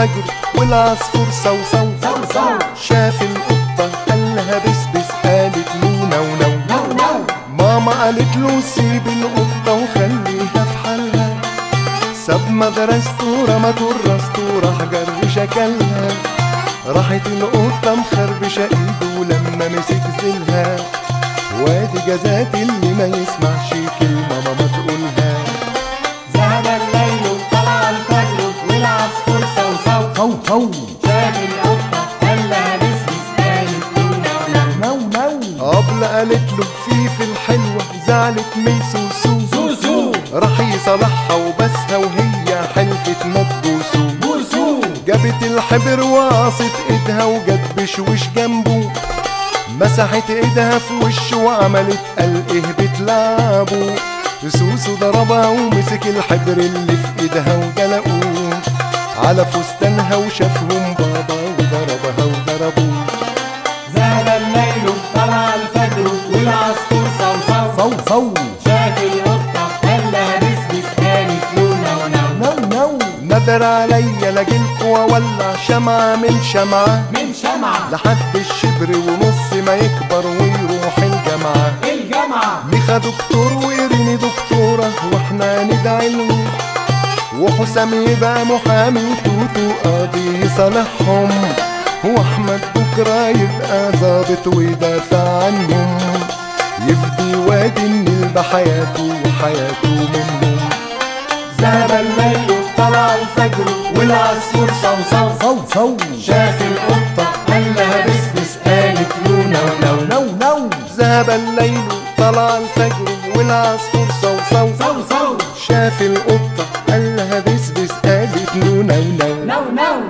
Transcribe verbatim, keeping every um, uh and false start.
الفجر والعصفور صوصو صوصو. شاف القطة قالها بسبس قالت له نو نو نو نو. ماما قالت له سيب القطة وخليها في حالها. ساب مدرسته ورمته الراسته وراح جر شكلها. راحت القطة مخربشة ايده لما مسك زلها. وادي جزات اللي ما يسمعش كلمة ماما تقولها. ذهب الليل وطلع الفجر والعصفور صوصو صوصو. شاف القطة قالها بسبس قالت له نو نو نو. أبلة قالت له فيفي الحلوة زعلت من سوسو سوسو. راح يصالحها وبسها وهي حلفت ما تبوسو. بوسو. جابت الحبر وقاصت ايدها وجت بشوش جنبه. مسحت ايدها في وشه وعملت قال ايه بتلعبوا. سوسو ضربها ومسك الحبر اللي في ايدها ودلقوه على فستانها وشافهم بابا وضربها وضربوه. ذهب الليل وطلع الفجر والعصفور صوصو صوصو. شاف القطة قالها بسبس قالت له نو نو نو نو. نادر عليا لاجيلكوا واولع شمعة من شمعة من شمعة لحد الشبر ونص ما يكبر ويروح الجامعة. الجامعة. ميخا دكتور وإيريني دكتورة واحنا ندعي له. وحسام يبقى محامي وتوتو قاضي يصالحهم. واحمد بكرة يبقى ظابط ويدافع عنهم. يفدي وادي النيل بحياته وحياته منهم. ذهب الليل وطلع الفجر والعصفور صوصو صوصو. شاف القطة قالها بسبس قالت له نو نو نو نو. ذهب الليل طلع الفجر والعصفور صوصو صوصو شاف القطة قالها بسبس قالت له نو نو نو نو.